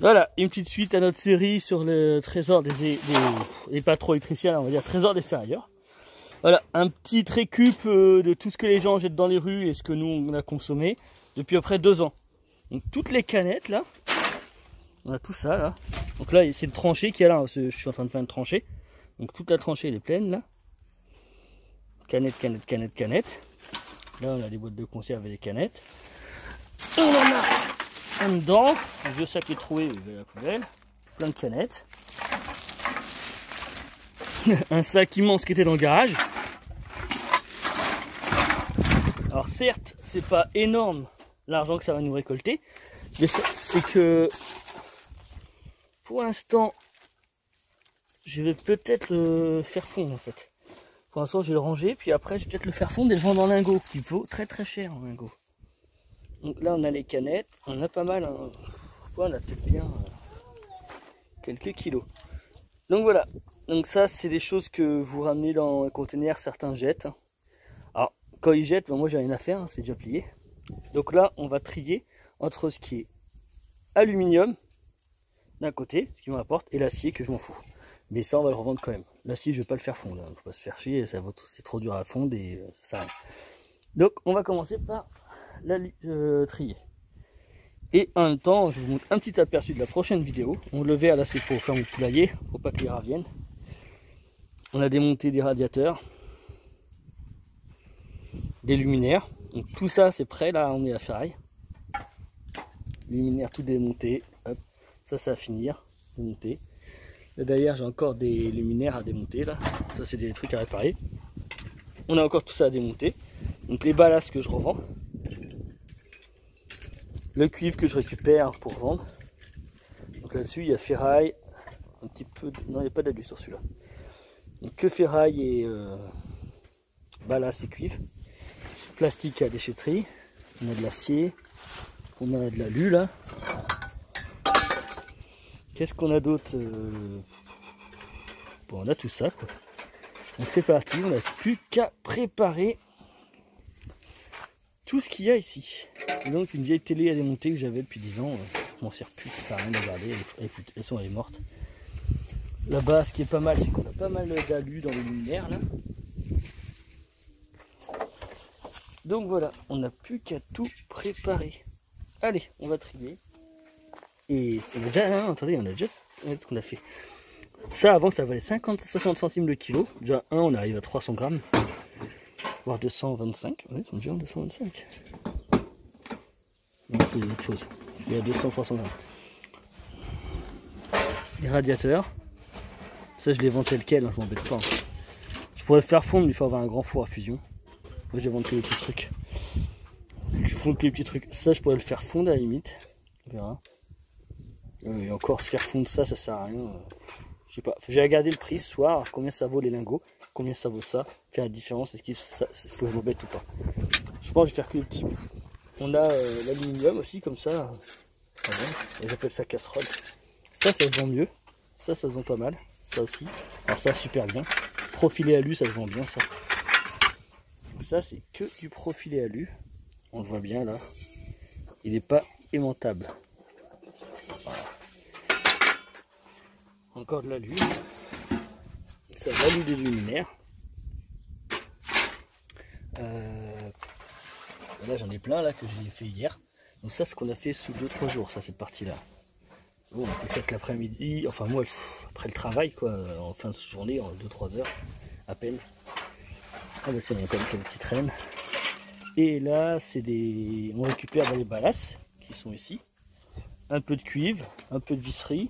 Voilà, une petite suite à notre série sur le trésor des pas trop électriciens, on va dire trésor des ferrailleurs. Voilà, un petit récup de tout ce que les gens jettent dans les rues et ce que nous on a consommé depuis à peu près 2 ans. Donc toutes les canettes là, on a tout ça là. Donc là c'est une tranchée qui est là, je suis en train de faire une tranchée. Donc toute la tranchée elle est pleine là. Canettes, canettes, canettes, canettes. Là on a des boîtes de conserve et des canettes. On en a un dedans, un vieux sac est troué, il va à la poubelle. Plein de canettes. Un sac immense qui était dans le garage. Alors certes, c'est pas énorme l'argent que ça va nous récolter, mais c'est que pour l'instant, je vais peut-être le faire fondre en fait. Pour l'instant, je vais le ranger, puis après, je vais peut-être le faire fondre et le vendre en lingots, qui vaut très très cher en lingots. Donc là, on a les canettes, on a pas mal, hein. On a peut-être bien quelques kilos. Donc voilà, donc ça, c'est des choses que vous ramenez dans un conteneur, certains jettent. Alors, quand ils jettent, ben moi j'ai rien à faire, hein, c'est déjà plié. Donc là, on va trier entre ce qui est aluminium d'un côté, ce qui m'apporte, et l'acier que je m'en fous. Mais ça, on va le revendre quand même. L'acier, je vais pas le faire fondre, hein. Faut pas se faire chier, c'est trop dur à fondre et ça sert à rien. Donc, on va commencer par la trier. Et en même temps, je vous montre un petit aperçu de la prochaine vidéo. On le verra là, c'est pour faire mon poulailler, pour pas que les rats viennent. On a démonté des radiateurs, des luminaires. Donc tout ça, c'est prêt. Là, on est à ferraille. Luminaire tout démonté. Hop. Ça va finir. Démonter. Là derrière, j'ai encore des luminaires à démonter. Là, ça c'est des trucs à réparer. On a encore tout ça à démonter. Donc les ballasts que je revends. Le cuivre que je récupère pour vendre. Donc là-dessus, il y a ferraille. Un petit peu de... Non, il n'y a pas d'alu sur celui-là. Donc que ferraille et ballast et cuivre. Plastique à déchetterie. On a de l'acier. On a de l'alu là. Qu'est-ce qu'on a d'autre Bon, on a tout ça quoi. Donc c'est parti, on n'a plus qu'à préparer tout ce qu'il y a ici. Et donc une vieille télé à démonter que j'avais depuis 10 ans. Je m'en sers plus, ça sert à rien de garder, elle est morte. Là-bas, ce qui est pas mal, c'est qu'on a pas mal d'alu dans les luminaires là. Donc voilà, on n'a plus qu'à tout préparer. Allez, on va trier. Et c'est déjà, hein, attendez, on a déjà ce qu'on a fait. Ça avant ça valait 50-60 centimes le kilo. Déjà on arrive à 300 grammes. Voire 225. Oui, ils sont déjà en 225. Non, c'est autre chose. Il y a 200-300 grammes. Les radiateurs. Ça je les vends tel quel, hein, je m'embête pas. Hein. Je pourrais le faire fondre, mais il faut avoir un grand four à fusion. Moi je vais vendre que les petits trucs. Je fonde que les petits trucs. Ça je pourrais le faire fondre à la limite. On verra. Et encore se faire fondre ça sert à rien. Je sais pas. J'ai regardé le prix ce soir, combien ça vaut les lingots, combien ça vaut ça, faire la différence, est-ce qu'il faut que je m'embête ou pas. Je pense que je vais faire que les petits. On a l'aluminium aussi comme ça. Ils appellent ça casserole. Ça se vend mieux. Ça se vend pas mal. Ça aussi. Alors ça super bien. Profilé alu, ça se vend bien ça. Donc ça c'est que du profilé alu. On le voit bien là. Il n'est pas aimantable. Voilà. Encore de l'alu. Ça l'alu des luminaires. Là j'en ai plein là que j'ai fait hier. Donc ça, ce qu'on a fait sous 2-3 jours, ça cette partie là. Bon, on peut peut-être l'après-midi, enfin moi après le travail quoi, en fin de journée, en 2-3 heures à peine. Ah bah tiens, il y a quand même quelques petites traînes. Et là c'est des. On récupère les ballasts qui sont ici. Un peu de cuivre, un peu de visserie.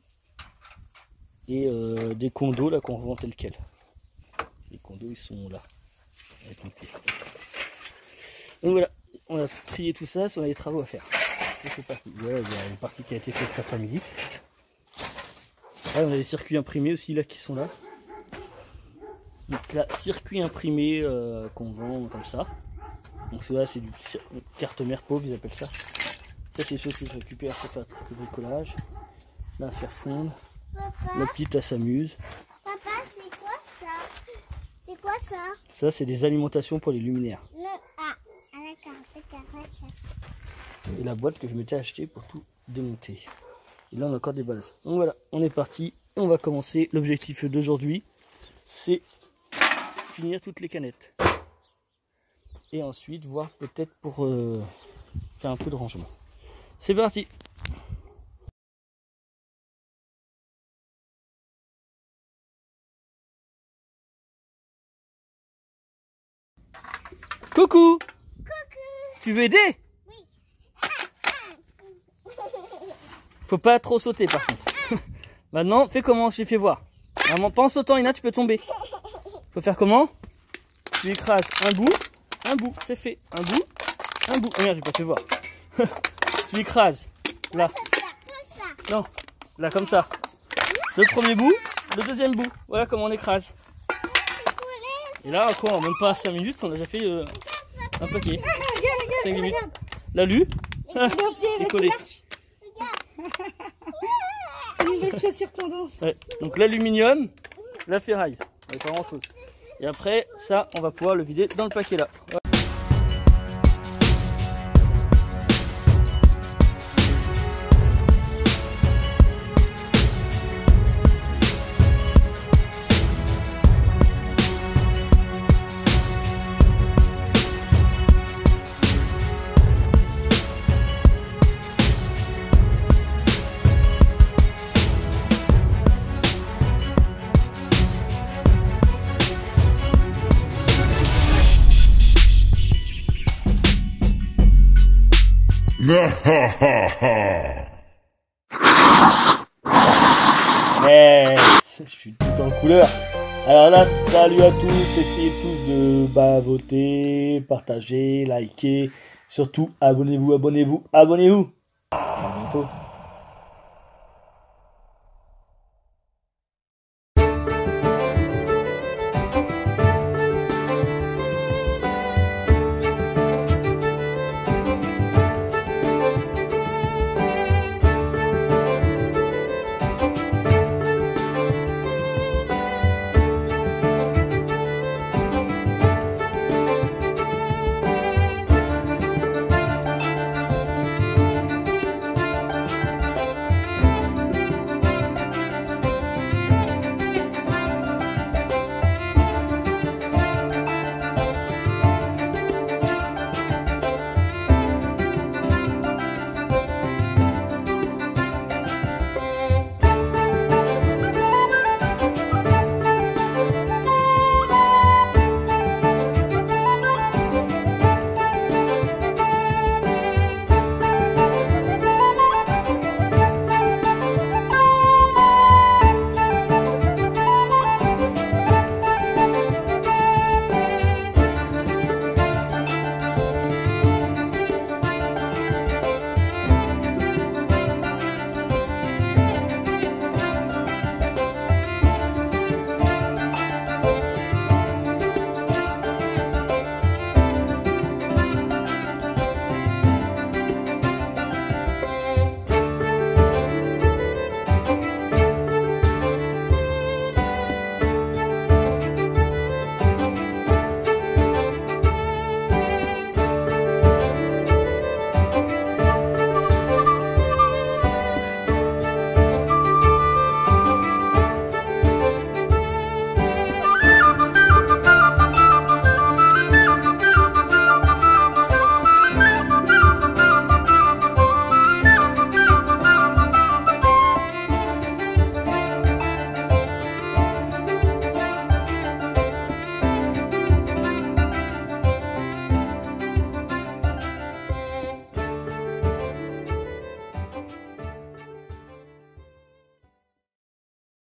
Et des condos là qu'on revend tel quel. Les condos ils sont là. Avec donc voilà, on a trié tout ça, on a des travaux à faire. Voilà, il y a une partie qui a été faite cet après-midi. On a des circuits imprimés aussi là qui sont là. Donc là, circuit imprimé qu'on vend comme ça. Donc cela c'est du carte mère pauvre, ils appellent ça. Ça c'est des choses que je récupère pour faire le bricolage. Là à faire fondre. Papa, la petite elle s'amuse. Papa, c'est quoi ça? C'est quoi ça? Ça c'est des alimentations pour les luminaires. D'accord. Et la boîte que je m'étais acheté pour tout démonter. Et là, on a encore des bases. Donc voilà, on est parti. On va commencer. L'objectif d'aujourd'hui, c'est finir toutes les canettes. Et ensuite, voir peut-être pour faire un peu de rangement. C'est parti. Coucou. Tu veux aider? Oui. Faut pas trop sauter par contre. Maintenant, fais comment je t'ai fait voir. Vraiment, pas en sautant, Ina, tu peux tomber. Faut faire comment? Tu écrases un bout, c'est fait. Un bout. Oh merde, j'ai pas fait voir. Tu écrases là. Comme ça. Non, là comme ça. Le premier bout, le deuxième bout. Voilà comment on écrase. Et là, quoi, en même pas 5 minutes, on a déjà fait un paquet. 5 minutes. Là, lu. Et collé. C'est une belle chaussure tendance. Ouais. Donc l'aluminium, la ferraille. Pas grand chose. Et après, ça, on va pouvoir le vider dans le paquet là. Ouais. Yes, je suis tout en couleur. Alors là, salut à tous, essayez tous de voter, partager, liker, surtout abonnez-vous. À bientôt.